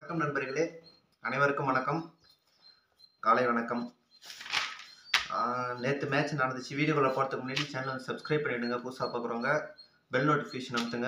வணக்கம் நண்பர்களே, அனைவருக்கும் வணக்கம். காலை வணக்கம். நேற்று மேட்ச் நடந்துச்சு. வீடியோக்குள்ள போகிறதுக்கு முன்னாடி சேனல் சப்ஸ்கிரைப் பண்ணிவிடுங்க. புதுசாக பார்க்குறவங்க பெல் நோட்டிஃபிகேஷன் அமுத்துங்க.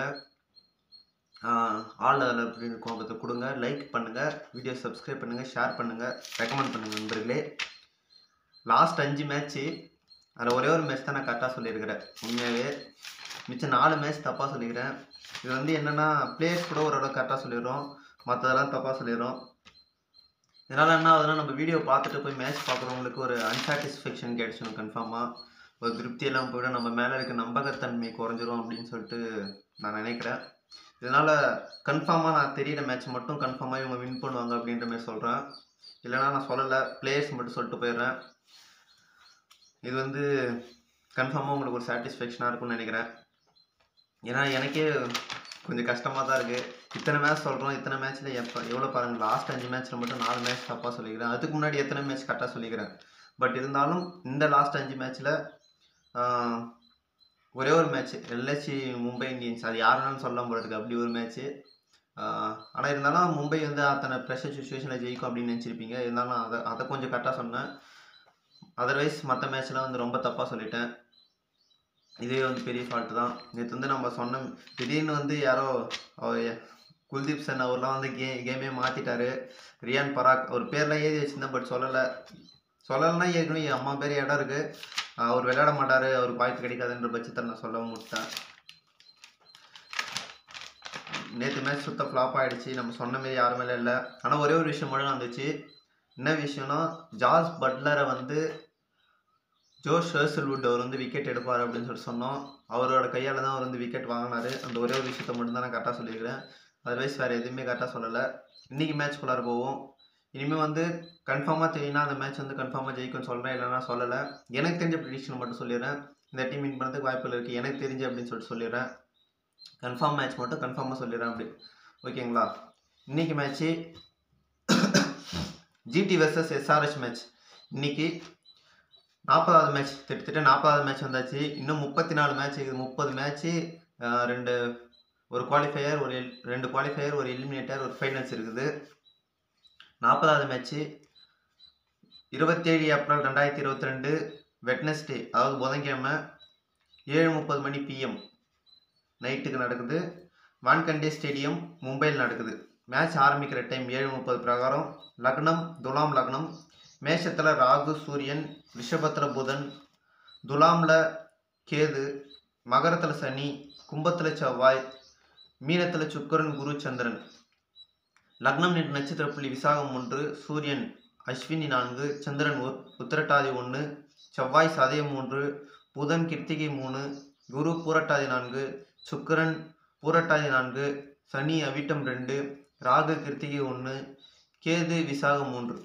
ஆல் அதில் அப்படி இருக்கும், அதை கொடுங்க. லைக் பண்ணுங்கள், வீடியோ சப்ஸ்கிரைப் பண்ணுங்கள், ஷேர் பண்ணுங்கள், ரெக்கமெண்ட் பண்ணுங்கள் நண்பர்களே. லாஸ்ட் 5 மேட்ச்சு அதில் ஒரே ஒரு மேட்ச் தான் நான் கரெக்டாக சொல்லியிருக்கிறேன். உண்மையாகவே மிச்சம் 4 மேட்ச் தப்பாக சொல்லிக்கிறேன். இது வந்து என்னென்னா, பிளேயர்ஸ் கூட ஓரளவு கரெக்டாக சொல்லிடுறோம், மற்றதெல்லாம் தப்பாக சொல்லிடுறோம். இதனால் என்ன ஆகுதுன்னா, நம்ம வீடியோ பார்த்துட்டு போய் மேட்ச் பார்க்குறவங்களுக்கு ஒரு அன்சாட்டிஸ்ஃபேக்ஷன் கிடைச்சிடும். கன்ஃபார்மாக ஒரு திருப்தியெல்லாம் போய்டும், நம்ம மேலே இருக்க நம்பகத்தன்மை குறைஞ்சிரும் அப்படின்னு சொல்லிட்டு நான் நினைக்கிறேன். இதனால் கன்ஃபார்மாக நான் தெரியிற மேட்ச் மட்டும் கன்ஃபார்மாக இவங்க வின் பண்ணுவாங்க அப்படின்ற மாதிரி சொல்கிறேன். இல்லைனா நான் சொல்லலை, பிளேயர்ஸ் மட்டும் சொல்லிட்டு போயிடுறேன். இது வந்து கன்ஃபார்மாக உங்களுக்கு ஒரு சாட்டிஸ்ஃபேக்ஷனாக இருக்கும்னு நினைக்கிறேன். ஏன்னா எனக்கே கொஞ்சம் கஷ்டமாக தான் இருக்குது. இத்தனை மேட்ச் சொல்கிறோம், இத்தனை மேட்ச்சில் எவ்வளோ பாருங்கள், லாஸ்ட் 5 மேட்ச்சில் மட்டும் 4 மேட்ச் தப்பாக சொல்லிக்கிறேன். அதுக்கு முன்னாடி எத்தனை மேட்ச் கரெக்டாக சொல்லிக்கிறேன். பட் இருந்தாலும் இந்த லாஸ்ட் 5 மேட்ச்சில் ஒரே ஒரு மேட்ச் எல்எஸ்சி மும்பை இந்தியன்ஸ், அது யாருன்னு சொல்ல போகிறதுக்கு அப்படி ஒரு மேட்ச்சு. ஆனால் இருந்தாலும் மும்பை வந்து அத்தனை ப்ரெஷர் சுச்சுவேஷனில் ஜெயிக்கும் அப்படின்னு நினச்சிருப்பீங்க. இருந்தாலும் அதை கொஞ்சம் கரெக்டாக சொன்னேன். அதர்வைஸ் மற்ற மேட்ச்லாம் வந்து ரொம்ப தப்பாக சொல்லிட்டேன். இதே வந்து பெரிய ஃபால்ட்டு தான். நேற்று வந்து நம்ம சொன்ன திடீர்னு வந்து யாரோ குல்தீப் சென் அவர்லாம் வந்து கேமே மாற்றிட்டாரு. ரியான் பராக் அவர் பேர்லாம் எழுதி வச்சுருந்தேன், பட் சொல்லலைன்னா ஏற்கனவே அம்மா பேர் இடம் இருக்குது, அவர் விளையாட மாட்டார், அவருக்கு வாய்ப்பு கிடைக்காதுன்ற பட்சத்தில் நான் சொல்ல முடிட்டேன். நேற்று மேட்ச் சுத்த ஃப்ளாப் ஆகிடுச்சு. நம்ம சொன்ன மாரி யாரும் மேலே இல்லை. ஆனால் ஒரே ஒரு விஷயம் மட்டும் வந்துச்சு. என்ன விஷயம்னா, ஜார்ஜ் பட்லரை வந்து ஜோஷ் ஹேசல்வுட் அவர் வந்து விக்கெட் எடுப்பார் அப்படின்னு சொல்லி சொன்னோம். அவரோட கையால் தான் அவர் வந்து விக்கெட் வாங்கினார். அந்த ஒரே ஒரு விஷயத்த மட்டும் தான் நான் கரெக்டாக சொல்லியிருக்கிறேன். அதர்வைஸ் வேறு எதுவுமே கரெக்டாக சொல்லலை. இன்றைக்கி மேட்ச்குள்ளார போவோம். இனிமேல் வந்து கன்ஃபார்மாக தெரியும்னா அந்த மேட்ச் வந்து கன்ஃபார்மாக ஜெயிக்கும்னு சொல்கிறேன், இல்லைனா சொல்லலை. எனக்கு தெரிஞ்ச ப்ரெடிக்ஷன் மட்டும் சொல்லிடுறேன். இந்த டீம் வின் பண்ணுறதுக்கு வாய்ப்புகள் இருக்குது எனக்கு தெரிஞ்சு அப்படின்னு சொல்லிட்டு சொல்லிடுறேன். கன்ஃபார்ம் மேட்ச் மட்டும் கன்ஃபார்மாக சொல்லிடுறேன் அப்படி, ஓகேங்களா? இன்றைக்கி match GT vs SRH match. இன்றைக்கி 40வது மேட்ச், கிட்டத்தட்ட 40வது மேட்ச் வந்தாச்சு. இன்னும் 34 மேட்ச் இருக்குது. 30 மேட்ச்சு, ஒரு குவாலிஃபையர், 2 குவாலிஃபையர், ஒரு எலிமினேட்டர், ஒரு ஃபைனல்ஸ் இருக்குது. 40வது மேட்ச்சு 27 ஏப்ரல் 2022 வெட்னஸ்டே, அதாவது புதன்கிழமை 7:30 மணி PM நைட்டுக்கு நடக்குது. வான்கண்டே ஸ்டேடியம் மும்பையில் நடக்குது. மேட்ச் ஆரம்பிக்கிற டைம் 7:30 பிரகாரம். லக்னம் துலாம் லக்னம். மேஷத்தில் ராகு சூரியன், ரிஷபத்தில் புதன், துலாமில் கேது, மகரத்தில் சனி, கும்பத்தில் செவ்வாய், மீனத்தில் சுக்கிரன், குரு, சந்திரன். லக்னம் நட்சத்திர புள்ளி விசாகம் 1, சூரியன் அஸ்வினி 4, சந்திரன் உத்திரட்டாதி 1, செவ்வாய் சதயம் 3, புதன் கிருத்திகை 3, குரு பூரட்டாதி 4, சுக்கிரன் பூரட்டாதி 4, சனி அவிட்டம் 2, ராகு கிருத்திகை 1, கேது விசாகம் 3.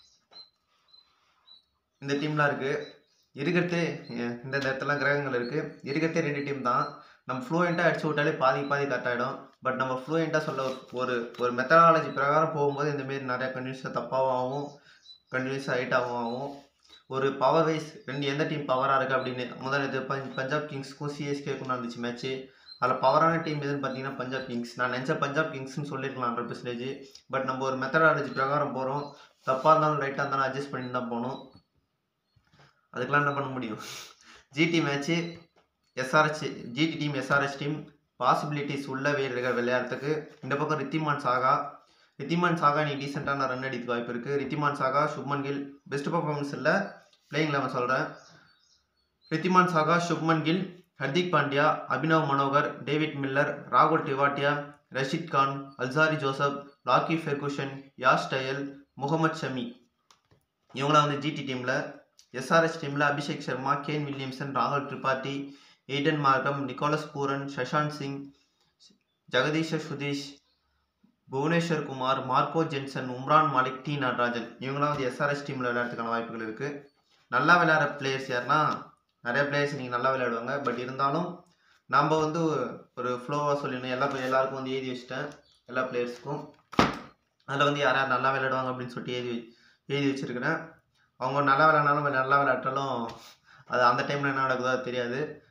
இந்த டீம்லாம் இருக்குது. இருக்கிறதே இந்த இடத்துல கிரகங்கள் இருக்குது. இருக்கிறதே 2 டீம் தான். நம்ம ஃப்ளூயண்ட்டாக அடிச்சு விட்டாலே பாதி கரெக்டாகிடும். பட் நம்ம ஃப்ளூயண்ட்டாக சொல்ல ஒரு மெத்தடாலஜி பிரகாரம் போகும்போது இந்தமாரி நிறையா கண்டினியூஸாக தப்பாகவும் ஆகும், கண்டினியூஸாக ஹைட்டாகவும் ஆகும். ஒரு பவர் வைஸ் எந்த டீம் பவராக இருக்குது அப்படின்னு முதல்ல இது பஞ்சாப் கிங்ஸ்க்கும் சிஎஸ்கேக்கும் நடந்துச்சு மேட்ச்சு. அதில் பவரான டீம் எதுன்னு பார்த்தீங்கன்னா பஞ்சாப் கிங்ஸ். நான் நினச்ச பஞ்சாப் கிங்ஸ்னு சொல்லியிருக்கலாம் 100%. பட் நம்ம ஒரு மெத்தடாலஜி பிரகாரம் போகிறோம். தப்பாக இருந்தாலும் ரைட்டாக இருந்தாலும் அட்ஜஸ்ட் பண்ணி தான் போகணும். அதுக்கெலாம் என்ன பண்ண முடியும்? GT match GT team SRH team possibilities உள்ள வீரர்கள் விளையாடுறதுக்கு. இந்த பக்கம் ரித்திமான் சாகா நீ டீசெண்டான ரன் அடிக்க வாய்ப்பு இருக்குது. ரித்திமான் சாகா, சுப்மன் கில் பெஸ்ட் பர்ஃபார்மன்ஸ் இல்லை, பிளேயிங் 11 சொல்கிறேன். ரித்திமான் சாகா, சுப்மன் கில், ஹர்திக் பாண்டியா, அபினவ் மனோகர், டேவிட் மில்லர், ராகுல் Tewatia, Rashid Khan, Alzarri Joseph, Lockie Ferguson, Yash Dayal, Mohammed Shami. இவங்களாம் வந்து ஜிடி டீமில். SRH டீமில் அபிஷேக் சர்மா, கேன் வில்லியம்சன், ராகுல் Tripathi, Aiden Markram, Nicholas Pooran, Shashank Singh, Jagadeesh Suchith, Bhuvneshwar Kumar, Marco Jansen, Umran Malik, T Natarajan. இவங்களாம் வந்து SRH டீமில் விளையாடுறதுக்கான வாய்ப்புகள் இருக்குது. நல்லா விளையாடுற பிளேயர்ஸ் யாருன்னா, நிறைய பிளேயர்ஸ் நீங்கள் நல்லா விளையாடுவாங்க. பட் இருந்தாலும் நம்ம வந்து ஒரு ஃப்ளோவாக சொல்லிடணும். எல்லாருக்கும் வந்து எழுதி வச்சுட்டேன், எல்லா பிளேயர்ஸுக்கும். அதில் வந்து யார் நல்லா விளையாடுவாங்க அப்படின்னு சொல்லிட்டு எழுதி வச்சுருக்கிறேன். அவங்க நல்லா விளையாடினாலும் நல்லா விளையாட்டாலும் அது அந்த டைமில் என்ன நடக்குதோ அது தெரியாது.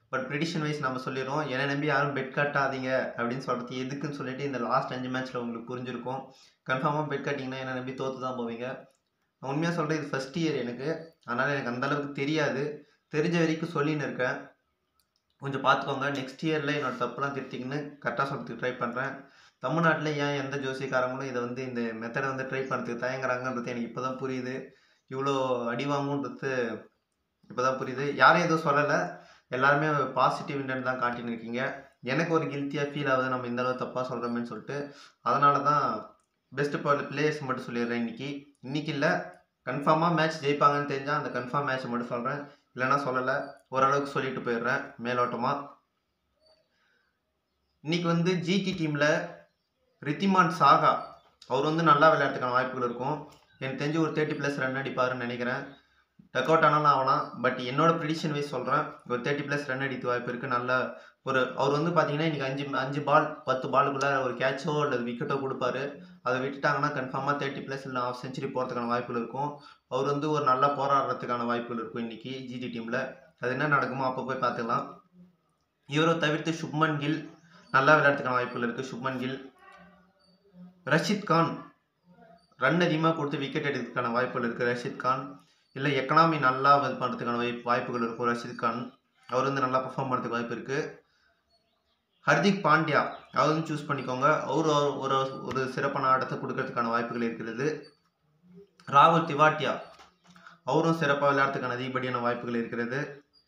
பட் ப்ரிடிஷன் வைஸ் நம்ம சொல்லிடுறோம். என்னை நம்பி யாரும் பெட் கட்டாதீங்க அப்படின்னு சொல்கிறது எதுக்குன்னு சொல்லிட்டு இந்த லாஸ்ட் 5 மேட்ச்சில் உங்களுக்கு புரிஞ்சிருக்கும். கன்ஃபார்மாக பெட் கட்டிங்கன்னா என்னை நம்பி தோற்று தான் போவீங்க. நான் உண்மையாக சொல்கிறேன், இது ஃபஸ்ட் இயர் எனக்கு, அதனால் எனக்கு அந்தளவுக்கு தெரியாது. தெரிஞ்ச வரைக்கும் சொல்லின்னு இருக்கேன். கொஞ்சம் பார்த்துக்கோங்க. நெக்ஸ்ட் இயரில் என்னோட தப்புலாம் திருத்திக்கின்னு கரெக்டாக சொல்கிறதுக்கு ட்ரை பண்ணுறேன். தமிழ்நாட்டில் ஏன் எந்த ஜோசியக்காரங்களும் இதை வந்து இந்த மெத்தடை வந்து ட்ரை பண்ணுறதுக்கு தயங்குறாங்கன்றது எனக்கு இப்போ தான் புரியுது. இவ்வளோ அடி வாங்குன்றது இப்போ தான் புரியுது. யாரும் எதுவும் சொல்லலை, எல்லாருமே பாசிட்டிவ் இன்டென்ட் தான் காட்டின்னு இருக்கீங்க. எனக்கு ஒரு கில்ட்டியாக ஃபீல் ஆகுது நம்ம இந்தளவு தப்பாக சொல்கிறோமேன்னு சொல்லிட்டு. அதனால தான் பெஸ்ட்டு பிளேயர்ஸ் மட்டும் சொல்லிடுறேன் இன்னைக்கு இல்லை, கன்ஃபார்மாக மேட்ச் ஜெயிப்பாங்கன்னு தெரிஞ்சால் அந்த கன்ஃபார்ம் மேட்ச்சை மட்டும் சொல்கிறேன். இல்லைனா சொல்லலை, ஓரளவுக்கு சொல்லிட்டு போயிடுறேன் மேலோட்டமாக. இன்றைக்கி வந்து ஜிடி டீமில் ரித்திமான் சாகா அவர் வந்து நல்லா விளையாட்டுக்கான வாய்ப்புகள் இருக்கும். எனக்கு தெரிஞ்சு ஒரு 30+ ரன் அடிப்பாருன்னு நினைக்கிறேன். டக் அவுட் ஆனாலும் ஆகலாம். பட் என்னோட ப்ரிடிஷன் வைஸ் சொல்கிறேன், ஒரு 30+ ரன் அடிக்க வாய்ப்பு இருக்குது. நல்ல அவர் வந்து பார்த்தீங்கன்னா இன்றைக்கி 5 பால் 10 பாலுக்குள்ளே ஒரு கேட்சோ அல்லது விக்கெட்டோ கொடுப்பாரு. அதை விட்டுட்டாங்கன்னா கன்ஃபார்மாக 30+ இல்லை ½ செஞ்சுரி போகிறதுக்கான வாய்ப்புகள் இருக்கும். அவர் வந்து ஒரு நல்லா போராடுறதுக்கான வாய்ப்புகள் இருக்கும் இன்றைக்கி ஜிடி டீமில். அது என்ன நடக்குமோ அப்போ போய் பார்த்துக்கலாம். இவரை தவிர்த்து சுப்மன் கில் நல்லா விளையாடுறதுக்கான வாய்ப்புகள் இருக்குது. சுப்மன் கில், ரஷித் கான் ரன் அதிகமாக கொடுத்து விக்கெட் எடுக்கிறதுக்கான வாய்ப்புகள் இருக்குது. ரஷித் கான் இல்லை எக்கனாமி நல்லா இது பண்ணுறதுக்கான வாய்ப்புகள் இருக்கும். ரஷித் கான் அவர் வந்து நல்லா பர்ஃபார்ம் பண்ணுறதுக்கு வாய்ப்பு இருக்குது. ஹர்திக் பாண்டியா அவர் வந்து சூஸ் பண்ணிக்கோங்க. அவர் ஒரு சிறப்பான ஆட்டத்தை கொடுக்கறதுக்கான வாய்ப்புகள் இருக்கிறது. ராகுல் திவாட்டியா அவரும் சிறப்பாக விளையாடுறதுக்கான அதிகப்படியான வாய்ப்புகள் இருக்கிறது.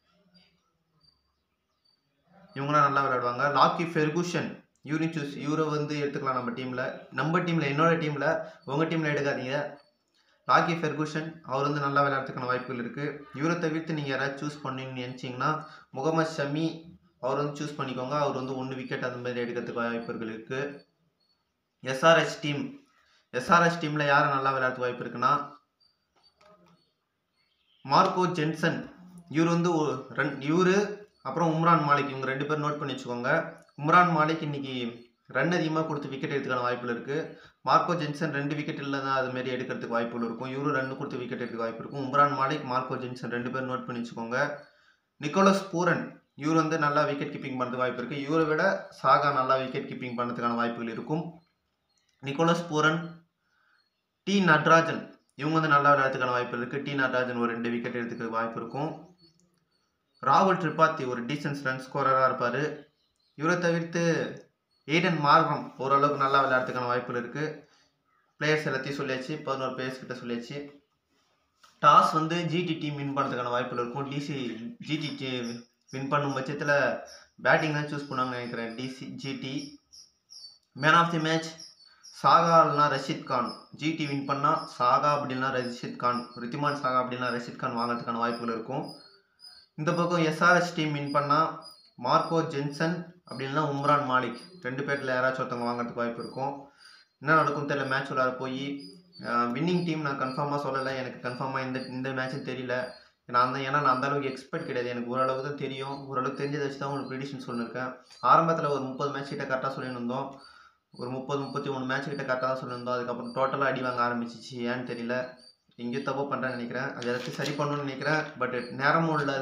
இவங்களாம் நல்லா விளையாடுவாங்க. லாக்கி ஃபெர்குசன் இவரை வந்து எடுத்துக்கலாம் நம்ம டீமில் என்னோட டீமில், உங்கள் டீமில் எடுக்காதீங்க. லாக்கி ஃபெர்குசன் அவர் வந்து நல்லா விளையாடுறதுக்கான வாய்ப்புகள் இருக்குது. இவரை தவிர்த்து நீங்கள் யாராவது சூஸ் பண்ணிங்கன்னு நினச்சிங்கன்னா முகமது ஷமி அவர் வந்து சூஸ் பண்ணிக்கோங்க. அவர் வந்து 1 விக்கெட் அந்த மாதிரி எடுக்கிறதுக்கு வாய்ப்புகள் இருக்குது. எஸ்ஆர்ஹெச் டீமில் யார் நல்லா விளையாடுறதுக்கு வாய்ப்பு இருக்குன்னா மார்க்கோ ஜென்சன் இவர் வந்து இவர் அப்புறம் உம்ரான் மாலிக் இவங்க 2 பேர் நோட் பண்ணி வச்சுக்கோங்க. உம்ரான் மாலிக் இன்னைக்கு ரன் அதிகமாக கொடுத்து விக்கெட் எடுத்துக்கான வாய்ப்புகள் இருக்குது. மார்க்கோ ஜென்சன் 2 விக்கெட் இல்லை தான் அதுமாரி எடுக்கிறதுக்கு வாய்ப்புகள் இருக்கும். இவரும் ரன் கொடுத்து விக்கெட் எடுக்க வாய்ப்பு இருக்கும். உம்ரான் மாலிக், மார்க்கோ ஜென்சன் 2 பேர் நோட் பண்ணி வச்சுக்கோங்க. நிக்கோலஸ் பூரன் இவர் வந்து நல்லா விக்கெட் கீப்பிங் பண்ணுறதுக்கு வாய்ப்பு இருக்குது. இவரை விட சாகா நல்லா விக்கெட் கீப்பிங் பண்ணுறதுக்கான வாய்ப்புகள் இருக்கும். நிக்கோலஸ் பூரன், டி நட்ராஜன் இவங்க வந்து நல்லா விளையாடுறதுக்கான வாய்ப்பு இருக்குது. டி நட்ராஜன் ஒரு 2 விக்கெட் எடுத்துக்க வாய்ப்பு இருக்கும். ராகுல் திரிபாத்தி ஒரு டீசன்ட் ரன் ஸ்கோரராக இருப்பார். இவரை தவிர்த்து ஏடன் மார்கம் ஓரளவுக்கு நல்லா விளையாடுறதுக்கான வாய்ப்புகள் இருக்குது. பிளேயர்ஸ் எல்லாத்தையும் சொல்லியாச்சு, 11 பிளேயர்ஸ் கிட்ட சொல்லியாச்சு. டாஸ் வந்து ஜிடி டீம் வின் பண்ணுறதுக்கான வாய்ப்புகள் இருக்கும். ஜிடி வின் பண்ணும் பட்சத்தில் பேட்டிங் தான் சூஸ் பண்ணுவாங்கன்னு நினைக்கிறேன். GT man of the match Saha இல்லைனா ரஷித் கான். ஜிடி வின் பண்ணால் சாகா அப்படின்னா ரஷித் கான், ரித்திமான் சாகா அப்படின்னா ரஷித் கான் வாங்கிறதுக்கான வாய்ப்புகள் இருக்கும். இந்த பக்கம் எஸ்ஆர்ஹெச் டீம் வின் பண்ணால் மார்க்கோ ஜென்சன் அப்படின்னா உம்ரான் மாலிக் 2 பேரில் யாராச்சும் ஒருத்தவங்க வாங்கிறதுக்கு வாய்ப்பு இருக்கும். என்ன நடக்கும் தெரியல. மேட்ச் விளையாட போய் வின்னிங் டீம் நான் கன்ஃபார்மாக சொல்லலை. எனக்கு கன்ஃபார்மாக இந்த மேட்ச்சும் தெரியல. ஏன்னா நான் அந்த அளவுக்கு எக்ஸ்பெக்ட் கிடையாது. எனக்கு ஓரளவுக்கு தான் தெரியும். ஓரளவுக்கு தெரிஞ்சதை வச்சு தான் உங்களுக்கு ப்ரிடிஷன் சொல்லியிருக்கேன். ஆரம்பத்தில் ஒரு 30 மேட்ச் கிட்ட கரெக்டாக சொல்லியிருந்தோம். ஒரு 30-31 மேட்ச் கிட்ட கரெக்டாக தான் சொல்லியிருந்தோம். அதுக்கப்புறம் டோட்டலாக அடி வாங்க ஆரம்பிச்சிச்சு. ஏன்னு தெரியல, எங்கேயும் தப்பு பண்ணுறேன்னு நினைக்கிறேன். அது எல்லாத்தையும் சரி பண்ணணும்னு நினைக்கிறேன். பட் நேரமும் இல்லை,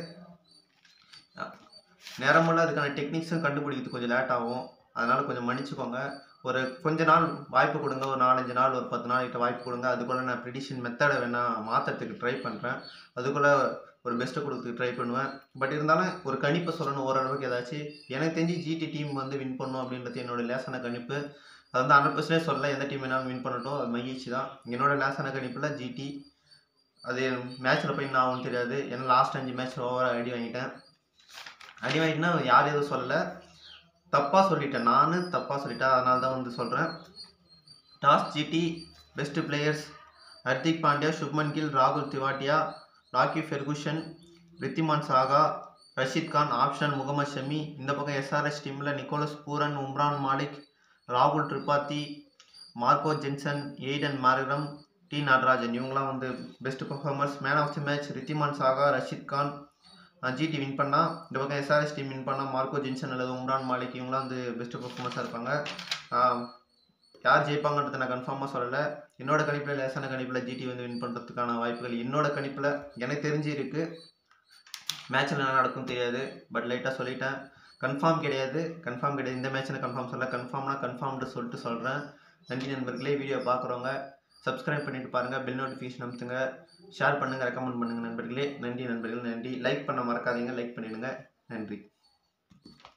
அதுக்கான டெக்னிக்ஸும் கண்டுபிடிக்கிறது கொஞ்சம் லேட் ஆகும். அதனால் கொஞ்சம் மன்னிச்சுக்கோங்க. ஒரு கொஞ்ச நாள் வாய்ப்பு கொடுங்க. ஒரு 4-5 நாள், ஒரு 10 நாள் கிட்ட வாய்ப்பு கொடுங்க. அதுக்குள்ளே நான் ப்ரிடிஷன் மெத்தடை வேணால் மாற்றுறதுக்கு ட்ரை பண்ணுறேன். அதுக்குள்ளே ஒரு பெஸ்ட்டை கொடுத்துக்கு ட்ரை பண்ணுவேன். பட் இருந்தாலும் ஒரு கணிப்பை சொல்லணும் ஓரளவுக்கு ஏதாச்சும். எனக்கு தெரிஞ்சு ஜிடி டீம் வந்து வின் பண்ணும் அப்படின்றது என்னோடய லேசான கணிப்பு. அது வந்து 100% சொல்ல, எந்த டீம் வேணாலும் வின் பண்ணட்டும், அது மகிழ்ச்சி தான். என்னோடய லேசான கணிப்பில் ஜிடி. அது மேட்ச்சில் போய் என்ன ஆகும்னு தெரியாது. ஏன்னா லாஸ்ட் 5 மேட்ச்சில் ஓவராக அடி வாங்கிட்டேன்னா யார் எதுவும் சொல்லலை, தப்பாக சொல்லிட்டேன். அதனால தான் வந்து சொல்கிறேன். Toss GT best players Hardik Pandya, Shubman Gill, ராகுல் Tewatia, Lockie Ferguson, Wriddhiman Saha, Rashid Khan, option Mohammed Shami. இந்த பக்கம் எஸ்ஆர்ஹெச் டீமில் நிக்கோலஸ் பூரன், உம்ரான் மாலிக், ராகுல் Tripathi, Marco Jansen, Aiden Markram, T Natarajan இவங்களாம் வந்து best performers. Man of the match Wriddhiman Saha, Rashid Khan. GT win பண்ணால், இந்த பக்கம் எஸ்ஆர்ஹெச் டீம் வின் பண்ணால் மார்க்கோ ஜென்சன் அல்லது உம்ரான் மாலிக் இவங்களாம் வந்து பெஸ்ட்டு பர்ஃபார்மன்ஸாக இருப்பாங்க. யார் ஜெயிப்பாங்கன்றதை நான் கன்ஃபார்மாக சொல்லலை. என்னோட கணிப்பில், லேசான கணிப்பில் ஜிடி வந்து வின் பண்ணுறதுக்கான வாய்ப்புகள் என்னோட கணிப்பில் எனக்கு தெரிஞ்சு இருக்குது. மேட்ச்சில் என்ன நடக்கும் தெரியாது. பட் லைட்டாக சொல்லிட்டேன். கன்ஃபார்ம் கிடையாது. இந்த மேட்ச்சில் கன்ஃபார்ம் சொல்ல, கன்ஃபார்ம்னா கன்ஃபார்ம்னு சொல்லிட்டு சொல்கிறேன். நன்றி நண்பர்களே. வீடியோ பார்க்குறவங்க சப்ஸ்கிரைப் பண்ணிட்டு பாருங்கள், பெல் நோட்டிஃபிகேஷன் அமுத்துங்க, ஷேர் பண்ணுங்கள், ரெக்கமெண்ட் பண்ணுங்கள் நண்பர்களே. நன்றி நண்பர்கள், நன்றி. லைக் பண்ண மறக்காதீங்க, லைக் பண்ணிடுங்க. நன்றி.